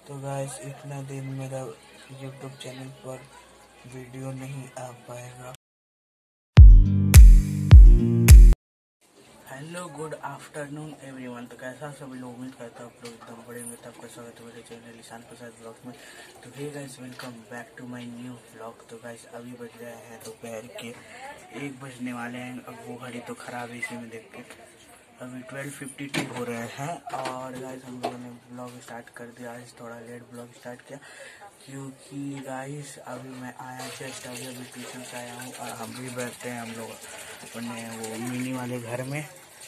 तो गाइस इतना दिन मेरा यूट्यूब चैनल पर वीडियो नहीं आ पाएगा। Hello good afternoon everyone. तो कैसा सभी लोग, उम्मीद करता हूँ आप लोग एकदम बड़े होंगे। तो आपका स्वागत है मेरे चैनल ईशान प्रसाद ब्लॉग में। तो hey guys, welcome back to my new blog. तो गाइस अभी बज रहे हैं दोपहर के 1 बजने वाले हैं। अब वो घड़ी तो ख़राब है, इसी में देख के अभी 12:52 हो रहे हैं। और गाइस हम लोगों ने ब्लॉग स्टार्ट कर दिया। आज थोड़ा लेट ब्लॉग स्टार्ट किया क्योंकि गाइस अभी मैं आया जस्ट अभी ट्यूशन से आया हूँ और हम भी बैठते हैं हम लोग अपने वो मिनी वाले घर में।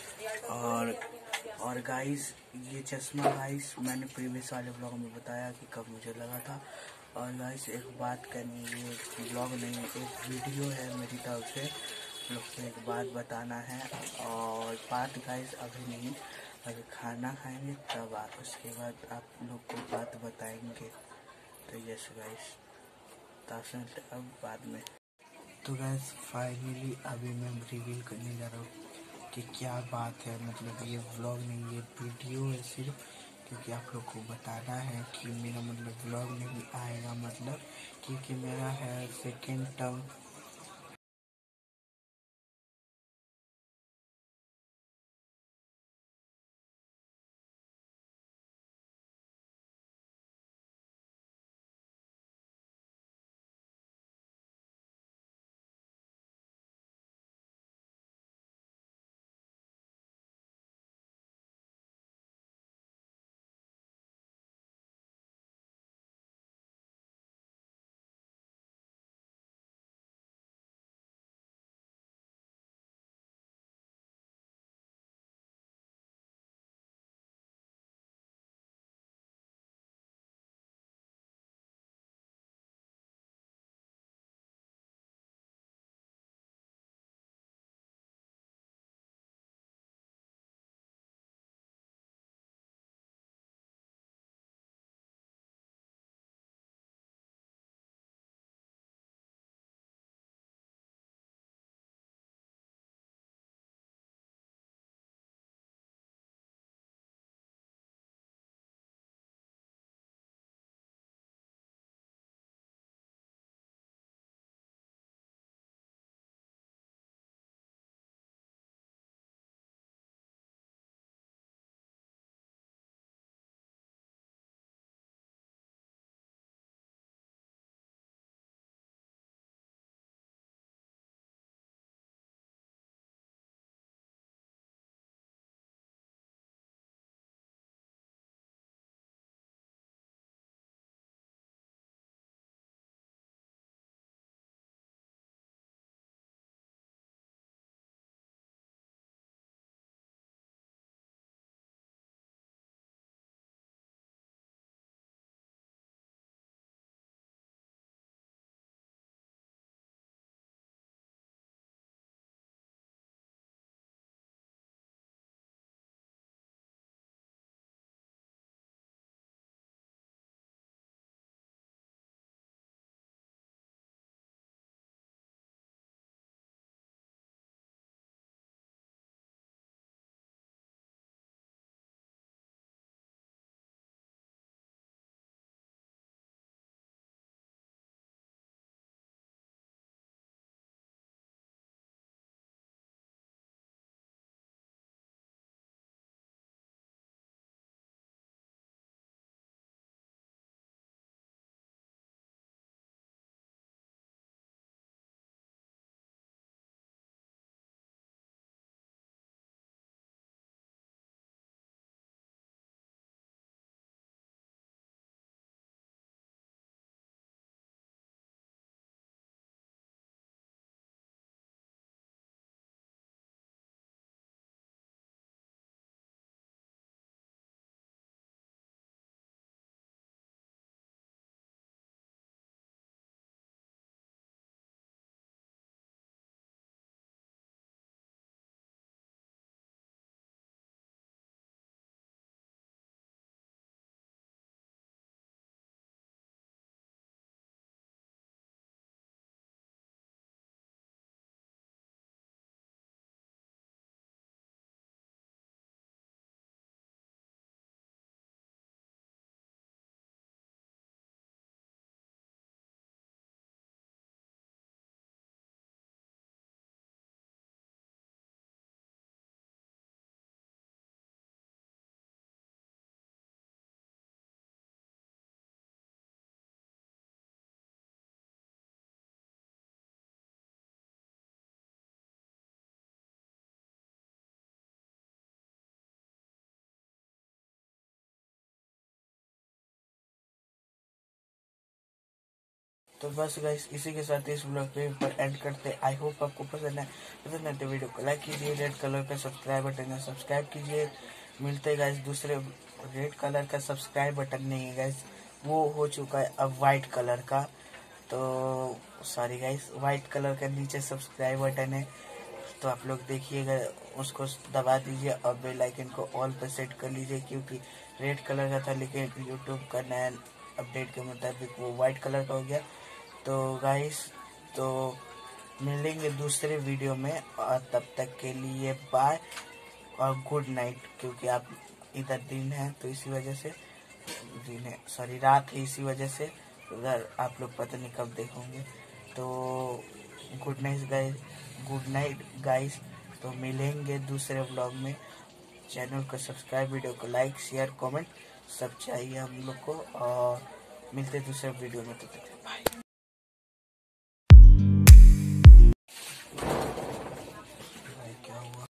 और गाइस ये चश्मा गाइस मैंने प्रीवियस वाले ब्लॉग में बताया कि कब मुझे लगा था। और गाइस एक बात करनी, ये ब्लॉग नहीं एक वीडियो है मेरी तरफ से, लोग को एक बात बताना है। और बात गाइस अभी नहीं, अभी खाना खाएंगे तब उसके बाद आप लोग को बात बताएंगे। तो यस गाइस, अब बाद में। तो गाइस फाइनली अभी मैं रिवील करने जा रहा हूँ कि क्या बात है। मतलब ये व्लॉग नहीं, ये वीडियो है सिर्फ, क्योंकि आप लोग को बताना है कि मेरा मतलब व्लॉग नहीं आएगा, मतलब क्योंकि मेरा है सेकेंड टर्म तो बस गाइस इसी के साथ इस ब्लॉग पे पर एंड करते। आई होप आपको पसंद है तो वीडियो को लाइक कीजिए, रेड कलर का सब्सक्राइब बटन है सब्सक्राइब कीजिए। मिलते गाइस दूसरे। रेड कलर का सब्सक्राइब बटन नहीं है गाइस, वो हो चुका है अब व्हाइट कलर का। तो सॉरी गाइस, व्हाइट कलर का नीचे सब्सक्राइब बटन है, तो आप लोग देखिएगा, उसको दबा दीजिए और बेल आइकन को ऑल पे सेट कर लीजिए, क्योंकि रेड कलर का था लेकिन यूट्यूब का नया अपडेट के मुताबिक वो व्हाइट कलर का हो गया। तो गाइस तो मिलेंगे दूसरे वीडियो में, और तब तक के लिए बाय और गुड नाइट। क्योंकि आप इधर दिन है तो इसी वजह से, दिन है सॉरी रात है इसी वजह से, उधर आप लोग पता नहीं कब देखोगे। तो good night guys, good night guys. तो मिलेंगे दूसरे व्लॉग में। चैनल को सब्सक्राइब, वीडियो को लाइक शेयर कमेंट सब चाहिए हम लोग को, और मिलते दूसरे वीडियो में। तो बाय।